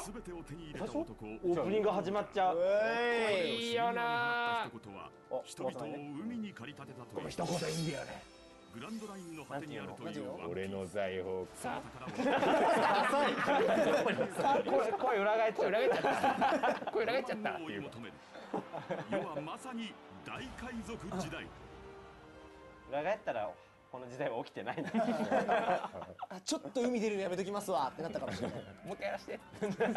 全てを手に入れた男。 オープニング始まっちゃう。 いいよな。 一言は人々を海に駆り立てたという。 一言いいんだよね。 グランドラインの果てにあるという俺の財宝さ。 声裏返っちゃった。 声裏返っちゃったっていう。 世はまさに大海賊時代。 裏返ったらこの時代は起きてないな。 ちょっと海出るのやめときますわってなったかもしれない。 もう一回やらして。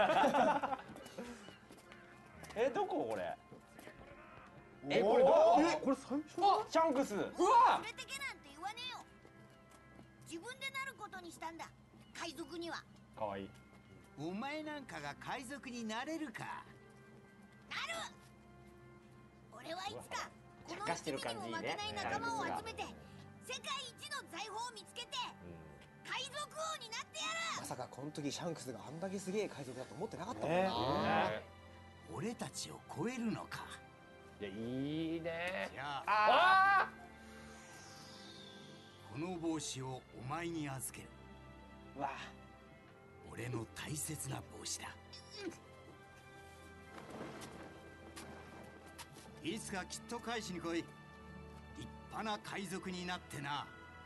どここれ。 これ最初。 あ、シャンクス。うわ。 連れてけなんて言わねえよ。自分でなることにしたんだ。海賊には。 かわいい。 お前なんかが海賊になれるか。 なる。俺はいつかこの一味にも負けない仲間を集めて世界一の財宝を見つけて海賊王になってやる。 まさかこの時シャンクスがあんだけすげえ海賊だと思ってなかったもんな。 俺たちを超えるのか。 いや、いいね。 じゃあこの帽子をお前に預ける。 わあ、 俺の大切な帽子だ。いつかきっと返しに来い。立派な海賊になってな。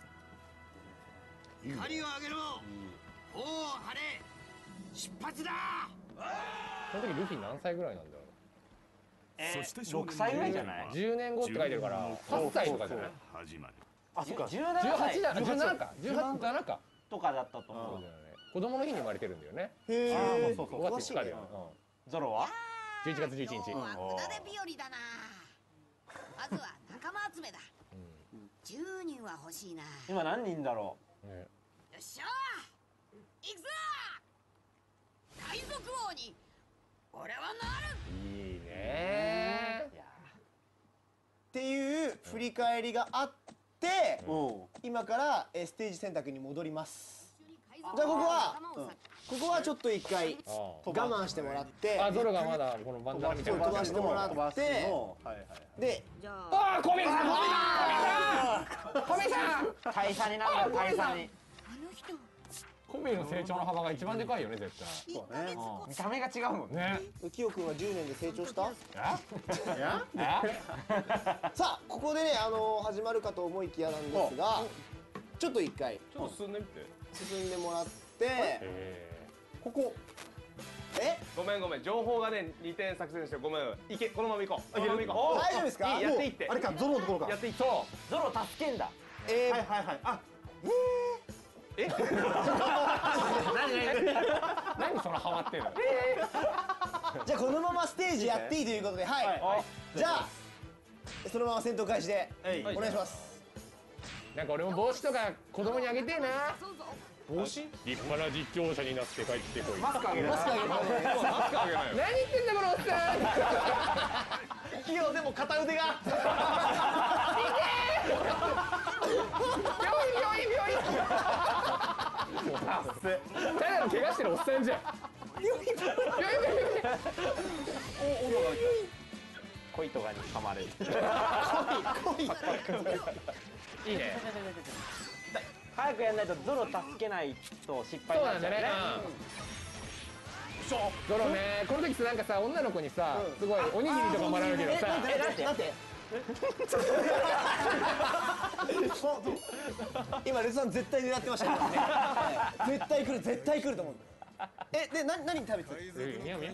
光を上げろ。頬を張れ。出発だ。 この時ルフィ何歳ぐらいなんだろう。 そして 6歳ぐらいじゃない。 10年後って書いてるから8歳とかじゃない。 始まる。 あ、そっか。 18 歳だ。17か。18か。 とかだったと思う。 子供の日に生まれてるんだよね。 へえ。 そうそう。 5月5日だよ。 ゾロは 11月11日。 悪だで日和だな。まずは仲間集めだ。10人は欲しいな。 今何人だろよっしゃー、行くぞー。海賊王に俺はなる。 いいね。 う。いやっていう振り返りがあってー。 今からステージ選択に戻ります。 じゃあじゃあここはちょっと一回我慢してもらって、 あ、ゾロがまだこのバンダナみたいな。 飛ばしてもらってで、 じゃあああ、コメさん、コメさん、 大佐になるんだ、大佐に。 あの人コメの成長の幅が一番でかいよね、絶対。 1ヶ月後見た目が違うもんね。 ね。 キヨ君は10年で成長した？ え？ さあここでね始まるかと思いきやなんですが、ちょっと一回ちょっと進んでみて。 進んでもらって、ここごめん情報がね2点作戦してごめん。いけ、このまま行こう。このまま行こう。 大丈夫ですか？ いい、やっていいって。 あれかゾロのところか。 やっていい。 そうゾロ助けんだ。 あ、 何そのハマってるの。 じゃあこのままステージやっていいということで、はい。じゃあそのまま戦闘開始でお願いします。 なんか俺も帽子とか子供にあげてえな。 そうぞ。 帽子？立派な実況者になって帰ってこい。 マスクあげる。 マスクあげる。 何言ってんだこのおっさん。 キヨでも片腕が。 病院。ただの怪我してるおっさんじゃん。 恋とかに噛まれる。 いいね。 早くやんないとゾロ助けないと失敗そうになっちゃうね。 なんだね。ゾロね、この時さなんかさ女の子にさすごいおにぎりとかもらうけどさ。 なんて今レッツさん絶対狙ってましたからね。絶対来ると思う。で何食べてた？ みやみや。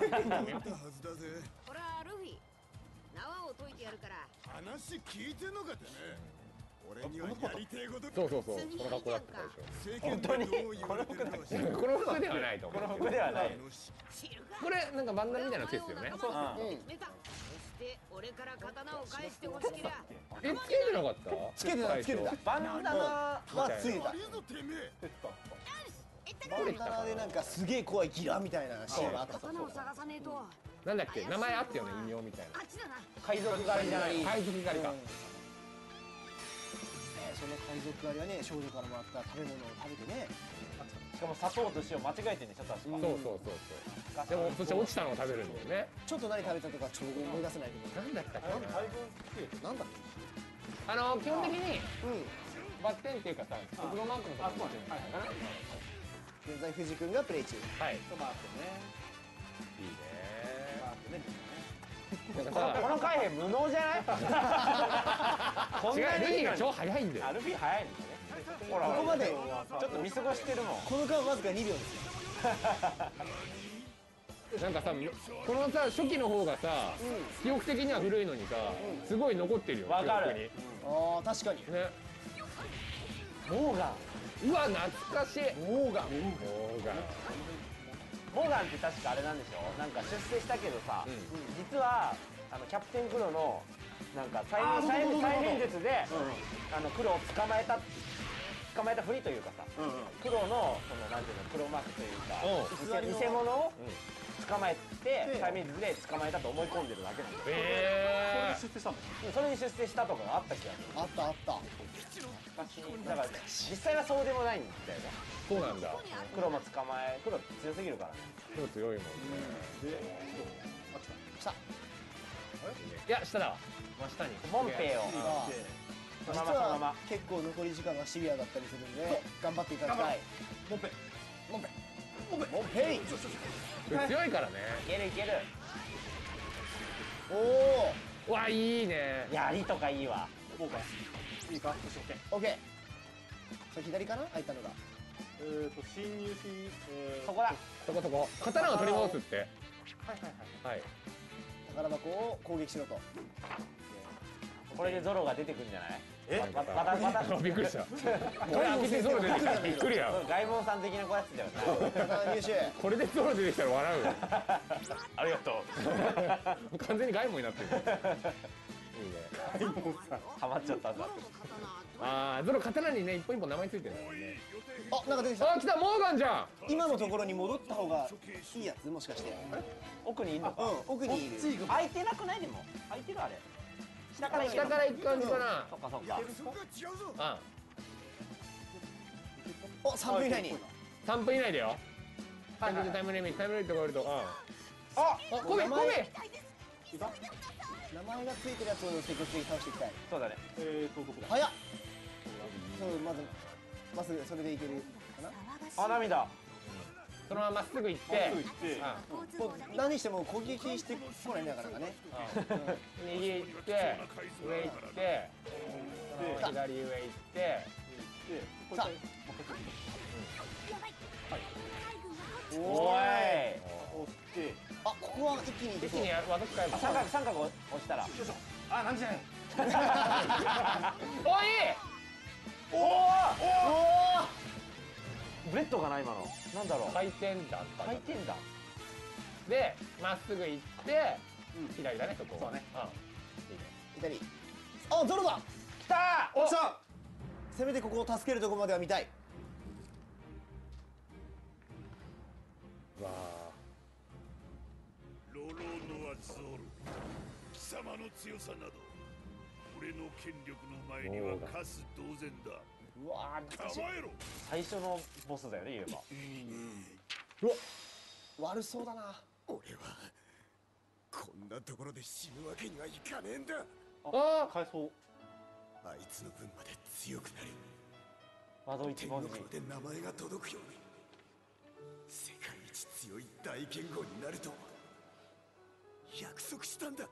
ほらルフィ、縄を解いてやるから。 話聞いてんのかってね。俺にはやりてえこと。 そうこの格好だったでしょ。 本当にこの服だ。 この服ではないと思う。 この服ではない。 知るか。 これなんかバンダナみたいなのつけてたよね。 決めた。そして俺から刀を返してほしけりゃ。 つけてなかった？ つけてた。 バンダナはついてた。 いいぞてめえ。 バンダナでなんかすげえ怖いギラみたいなシーンがあった。 刀を探さねえと。 なんだっけ名前あったよね異名みたいな。 あっちだな。 海賊狩りじゃない。 海賊狩りか。 その海賊狩りはね少女からもらった食べ物を食べてね。 しかも砂糖と塩間違えてんでしょ確か。 そう。でもそして落ちたのを食べるんだよね。 ちょっと何食べたとかちょっと思い出せないけど。 なんだったっけな。 なんだっ基本的にけ？ バッテンっていうかさ国語マークのところに。 現在藤君がプレイ中。 はい。 なんかさこの海兵無能じゃない？こん違う、 なにいいのにルフィが超速いんだよ。 ルフィ早いんだね。ほらここまでちょっと見過ごしてるもん。 この間わずか2秒ですよ。 なんかさ、このさ初期の方がさ、記憶的には古いのにさ、すごい残ってるよ。 わかる記ああ確かに。 憶にね。 モーガン。 うわ懐かしい。 モーガン。 モーガン。 モーガンって確かあれなんでしょ？なんか出世したけどさ、実はキャプテンクロのなんか催眠術でクロを捕まえたふりというかさ、クロのそのなんていうの黒幕というか偽物を捕まえて催眠術で捕まえたと思い込んでるだけなんだよ。それに出世したとかがあった気がする。 あったあった。 だから実際はそうでもないんだよね。 そうなんだ。 黒も黒強すぎるからね。 黒強いもんね。 来た。 いや下だわ。真下に。 モンペイをそ実のままそのままは結構残り時間がシビアだったりするんで頑張っていただきたい。モンペイ。 強いからね。 いけるいける。 おお。 うわいいね。 槍とかいいわ。 いいか？ オッケー。それ左かな？開いたのが。 侵入し、 そこだ。 そこそこ。刀を取り戻すって。はい。 宝箱を攻撃しろと。 これでゾロが出てくるんじゃない？ またびっくりした。これ開けてゾロ出てきた。びっくりや。 ガイモンさん的な子やつだよね。 宝入手。 これでゾロ出てきたら笑うよ。 ありがとう。 完全にガイモンになってる。いいね。 ハマっちゃったんだ。 ああ、ゾロ刀にね一本一本名前ついてるんだもんね。 あ、なんか出てきた。 あ、来たモーガンじゃん。 今のところに戻った方がいいやつもしかして。 奥にいるのか。 奥にいる。 空いてなくないでも。空いてるあれ。下から行ける。 下から行く感じかな。 そっかそっか。 あ、 お、3分以内に。 3分以内だよ。タイムリミットとか言われると、 あ、 コメ。 名前がついてるやつを積極的に倒していきたい。 そうだね。 早っ。そうまずそれでいけるかな。 あ、涙。 そのまままっすぐ行って、 もう何しても攻撃してこないんだからね。 右行って、上行って、左上行って、 さあ。 おい。 あ、ここは一気に一気に私変えば。 三角押したら。 あ、なんじゃない。 おい。 おお。ブレッドかな今の。なんだろう。 回転弾。 回転弾。 で、まっすぐ行って、左だねそこ。そうね。 左。あ、ゾロだ。 来たー。 おっしゃ。せめてここを助けるところまでは見たい。 わロロノアゾル、貴様の強さなど俺の権力の前にはカス同然だ。 うわー、懐かしい。 構えろ。 最初のボスだよね言えば。 うわ、悪そうだな。 俺はこんなところで死ぬわけにはいかねえんだ。 あ。 返そう。 あいつの分まで強くなる。 窓一文字。 天の声で名前が届くように世界一強い大剣豪になると約束したんだ。だ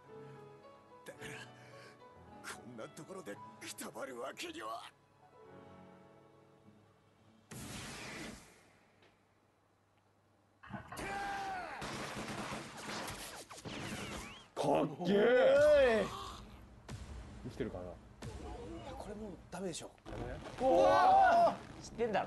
からこんなところでくたばるわけには。 かっけえ。生きてるかな。 これもうダメでしょ。 知ってんだろ。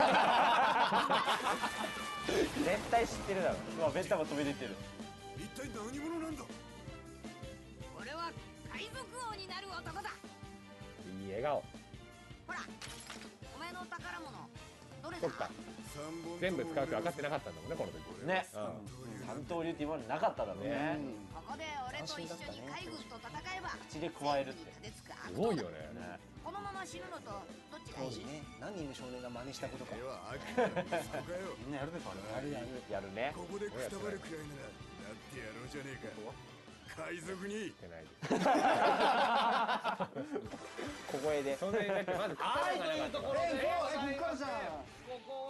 絶対知ってるだろ。うわ、ベッタも飛び出てる。 一体何者なんだ。 俺は海賊王になる男だ。 いい笑顔。 ほら、お前の宝物どれだ？ そっか。全部使うって分かってなかったんだもんねこの時。 ね。三刀流って今までなかっただろうね。 ここで俺と一緒に海軍と戦えば口で加えるって手でつくすごいよね。 このまま死ぬのとどっちがいい？ 当時ね、何人の少年が真似したことか。 ではあくまでもそこかよ。 みんなやるでしょあれ。やるね。 ここでくたばるくらいならなってやろうじゃねえか。海賊に。 ってない。 小声で。 そんなにだってまず刀がなかったから。 ここからじゃん。 ここ